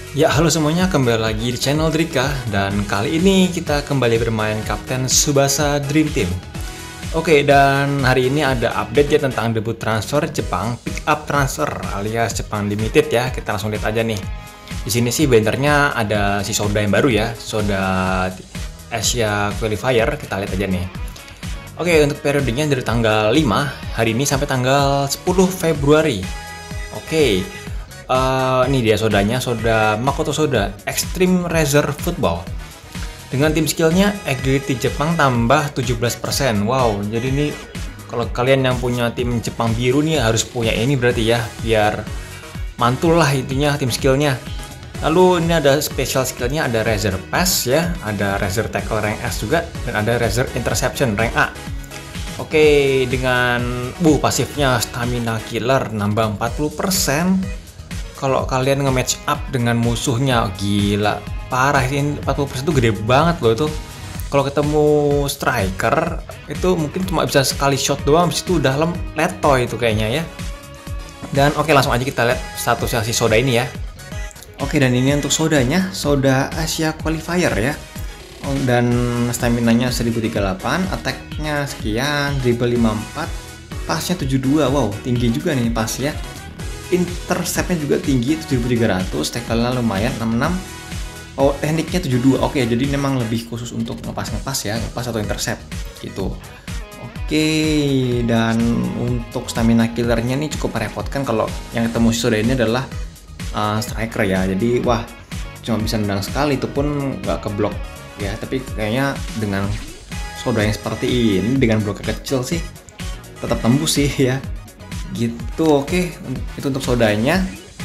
Ya, halo semuanya, kembali lagi di channel Drika. Dan kali ini kita kembali bermain Kapten Tsubasa Dream Team. Oke, dan hari ini ada update ya tentang debut transfer Jepang Pick Up Transfer alias Jepang Limited ya. Kita langsung lihat aja nih. Di sini sih bannernya ada si Soda yang baru ya, Soda Asia Qualifier. Kita lihat aja nih. Oke, untuk periodenya dari tanggal 5 hari ini sampai tanggal 10 Februari. Oke. Ini dia sodanya, Soda Makoto Soda Extreme Razor Football. Dengan tim skillnya Agility Jepang tambah 17%. Wow, jadi ini kalau kalian yang punya tim Jepang biru nih harus punya ini berarti ya, biar mantul lah intinya tim skillnya. Lalu ini ada special skillnya, ada Razor Pass ya, ada Razor Tackle rank S juga, dan ada Razor Interception rank A. Oke, dengan pasifnya Stamina Killer nambah 40%. Kalau kalian nge-match up dengan musuhnya, gila, parah ini 40% itu gede banget loh itu. Kalau ketemu striker, itu mungkin cuma bisa sekali shot doang, habis itu udah letoy itu kayaknya ya. Dan oke, langsung aja kita lihat statusnya si Soda ini ya. Oke, dan ini untuk Sodanya, Soda Asia Qualifier ya. Dan stamina-nya 1038, attack-nya sekian, dribble 54, pasnya 72, wow, tinggi juga nih pas ya. Interceptnya juga tinggi 7300, tackle-nya lumayan 66. Oh, tekniknya 72. Oke, jadi memang lebih khusus untuk ngepas ya, ngepas atau intercept gitu. Oke, dan untuk stamina killernya nih cukup merepotkan kalau yang ketemu si Soda ini adalah striker ya. Jadi wah, cuma bisa nendang sekali, itu pun nggak keblok ya. Tapi kayaknya dengan Soda yang seperti ini dengan blok kecil sih tetap tembus sih ya. Gitu. Oke, itu untuk Sodanya.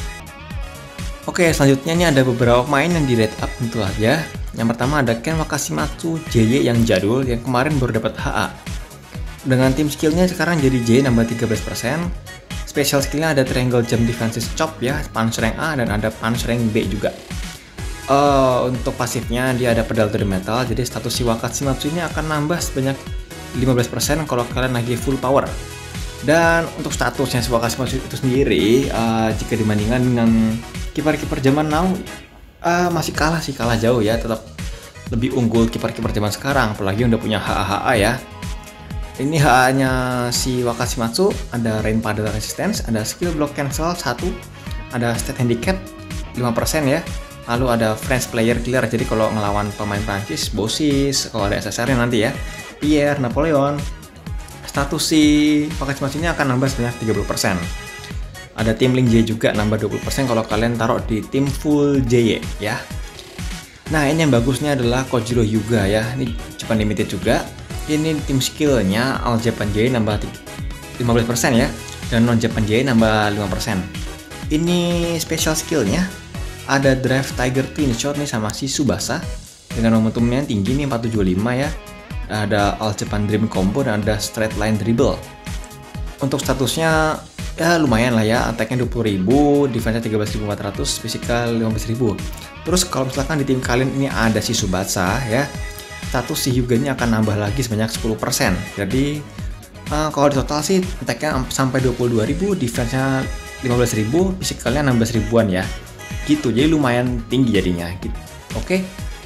Oke, selanjutnya ini ada beberapa pemain yang di rate up tentu aja. Yang pertama ada Ken Wakashimatsu JY yang jadul, yang kemarin baru dapat HA. Dengan tim skillnya sekarang jadi J nambah 13%. Special skillnya ada Triangle Jump Defensive Chop ya, Punch rank A, dan ada Punch rank B juga. Untuk pasifnya dia ada pedal to the metal, jadi status si Wakashimatsu ini akan nambah sebanyak 15% kalau kalian lagi full power. Dan untuk statusnya si Wakashimatsu itu sendiri, jika dibandingkan dengan kiper-kiper zaman now, masih kalah jauh ya. Tetap lebih unggul kiper-kiper zaman sekarang, apalagi udah punya HA ya. Ini HA-nya si Wakashimatsu, ada Rain Paddle Resistance, ada Skill Block Cancel 1, ada Stat Handicap 5% ya. Lalu ada French Player Killer, jadi kalau ngelawan pemain Prancis, Bosis, kalau ada SSR-nya nanti ya, Pierre, Napoleon. Status si Wakashimatsu ini akan nambah sebanyak 30%. Ada tim Link J juga nambah 20% kalau kalian taruh di tim full JY ya. Nah, ini yang bagusnya adalah Kojiro Hyuga ya. Ini Jepang Limited juga. Ini tim skillnya All Japan J nambah 15% ya, dan Non Japan J nambah 5%. Ini special skillnya ada Drive Tiger Twin Shot nih sama si Tsubasa dengan momentumnya tinggi nih 475 ya. Ada All Japan Dream Combo dan ada Straight Line Dribble. Untuk statusnya ya lumayan lah ya, attack-nya 20.000, defense-nya 13.400, physical 15.000. Terus kalau misalkan di tim kalian ini ada si Tsubasa ya, status si Hyuga-nya akan nambah lagi sebanyak 10%. Jadi kalau di total sih attack-nya sampai 22.000, defense-nya 15.000, physical-nya 16.000-an ya. Gitu, jadi lumayan tinggi jadinya gitu. Oke.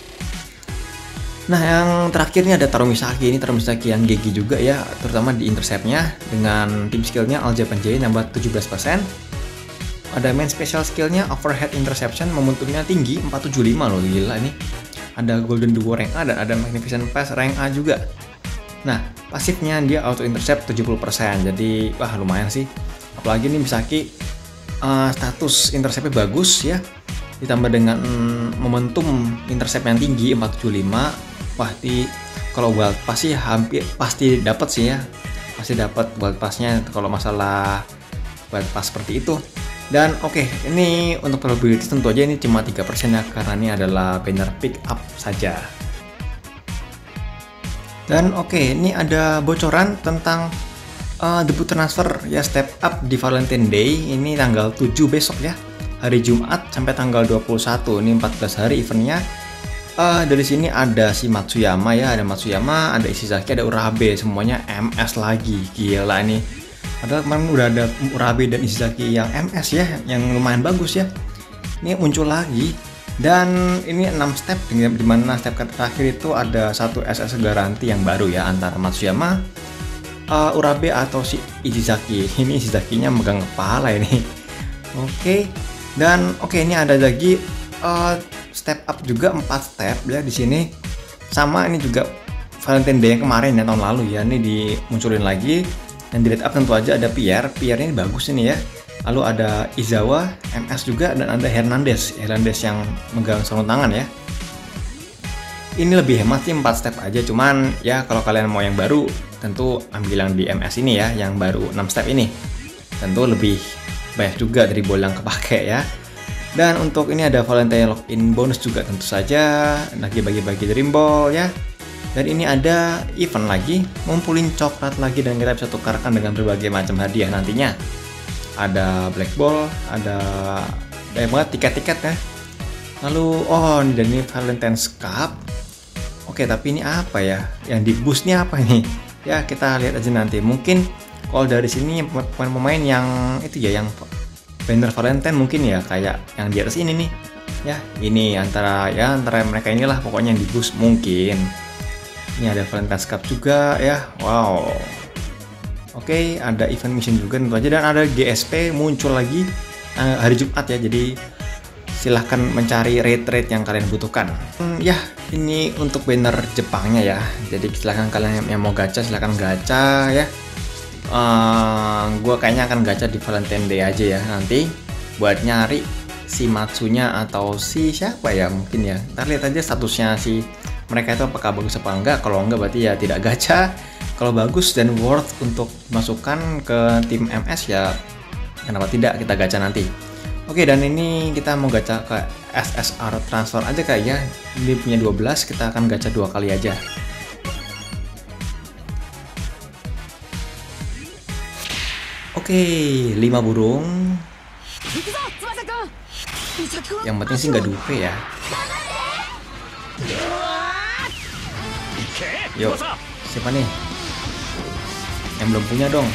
Nah, yang terakhirnya ada Tarumisaki. Ini Tarumisaki yang GG juga ya, terutama di intercept-nya. Dengan tim skillnya All Japan J nambah 17%. Ada main special skillnya Overhead Interception, momentumnya tinggi 475 loh, gila ini. Ada Golden Duo rank A dan ada Magnificent Pass rank A juga. Nah, pasifnya dia auto intercept 70%, jadi wah lumayan sih. Apalagi nih Misaki status interceptnya bagus ya, ditambah dengan momentum intercept yang tinggi 475. Wah, kalau wild pass sih hampir pasti dapat sih ya, pasti dapat wild passnya kalau masalah wild pass seperti itu. Dan oke, ini untuk probability tentu aja ini cuma 3% ya, karena ini adalah banner pick up saja. Dan oke, ini ada bocoran tentang debut transfer ya, step up di Valentine Day. Ini tanggal 7 besok ya, hari Jumat sampai tanggal 21. Ini 14 hari eventnya. Dari sini ada si Matsuyama ya, ada Matsuyama, ada Ishizaki, ada Urabe, semuanya MS lagi, gila nih. Padahal kemarin udah ada Urabe dan Ishizaki yang MS ya, yang lumayan bagus ya. Ini muncul lagi Dan ini 6 step, dimana step terakhir itu ada satu SS garanti yang baru ya, antara Matsuyama, Urabe atau si Ishizaki. Ini Ishizakinya megang kepala ini. Oke. Dan ini ada lagi step up juga 4 step ya di sini. Sama ini juga Valentine Day yang kemarin ya, tahun lalu ya. Ini dimunculin lagi. Dan di lead up tentu aja ada Pierre. Pierre ini bagus ini ya. Lalu ada Izawa, MS juga, dan ada Hernandez yang megang sarung tangan ya. Ini lebih hemat sih 4 step aja, cuman ya kalau kalian mau yang baru tentu ambil yang di MS ini ya, yang baru 6 step ini. Tentu lebih banyak juga dari ball yang kepake ya. Dan untuk ini ada Valentine login bonus juga tentu saja, lagi bagi-bagi dream ball ya. Dan ini ada event lagi, ngumpulin coklat lagi dan kita bisa tukarkan dengan berbagai macam hadiah nantinya. Ada black ball, ada banget tiket-tiket ya. Lalu dan ini Valentine's Cup. Oke, tapi ini apa ya? Yang di boost nih apa nih? Ya kita lihat aja nanti. Mungkin kalau dari sini pemain-pemain yang itu ya, yang banner Valentine mungkin ya, kayak yang di atas ini nih. Ya, ini antara mereka inilah pokoknya yang di boost mungkin. Ini ada Valentine's Cup juga ya. Wow. Oke, ada event mission juga tentu aja, dan ada GSP muncul lagi hari Jumat ya. Jadi silahkan mencari rate yang kalian butuhkan. Ya, ini untuk banner Jepangnya ya. Jadi silahkan kalian yang mau gacha silahkan gacha ya. Gue kayaknya akan gacha di Valentine Day aja ya nanti buat nyari si Matsunya atau si siapa ya mungkin ya. Ntar lihat aja statusnya si mereka itu apakah bagus apa enggak. Kalau enggak berarti ya tidak gacha. Kalau bagus dan worth untuk masukkan ke tim MS ya kenapa tidak kita gacha nanti. Oke, dan ini kita mau gacha ke SSR transfer aja kayaknya. Ini punya 12, kita akan gacha 2 kali aja. Oke, 5 burung. Yang penting sih nggak dupe ya. Yuk, siapa nih? Yang belum punya dong.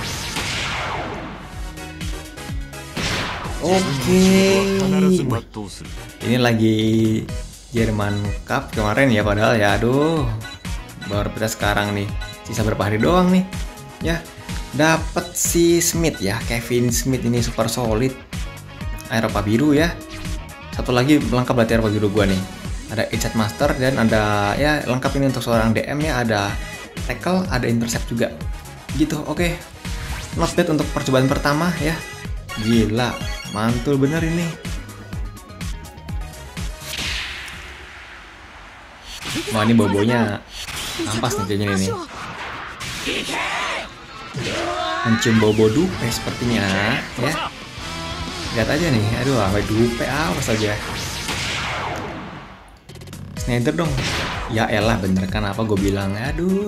Oke. Ini lagi Jerman Cup kemarin ya, padahal ya aduh. Baru kita sekarang nih. Sisa berapa hari doang nih. Ya, dapat si Smith ya, Kevin Smith ini super solid. Eropa biru ya. Satu lagi lengkap berarti Eropa biru gua nih. Ada Insight Master dan ada ya lengkap ini untuk seorang DM ya, ada tackle, ada intercept juga. Gitu, oke. Not bad untuk percobaan pertama ya. Gila, mantul bener ini. Wah, ini bobonya ampas nih kayaknya ini. Mencium bobo dupe sepertinya ya. Lihat aja nih, aduh sampai dupe awas aja. Snyder dong. Ya elah, bener kan apa gue bilang. Aduh.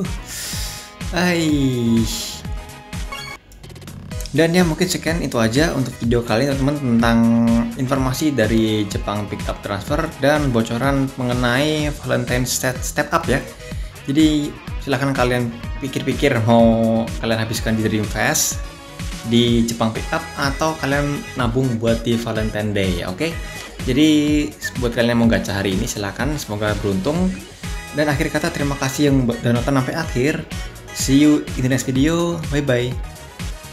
Dan ya mungkin sekian itu aja untuk video kali ini teman-teman, tentang informasi dari Jepang Pickup Transfer dan bocoran mengenai Valentine step up ya. Jadi silahkan kalian pikir-pikir mau kalian habiskan di Dream Fest, di Jepang Pickup, atau kalian nabung buat di Valentine Day, oke? Jadi buat kalian yang mau gacha hari ini silahkan, semoga beruntung. Dan akhir kata terima kasih yang udah nonton sampai akhir. See you in the next video, bye bye.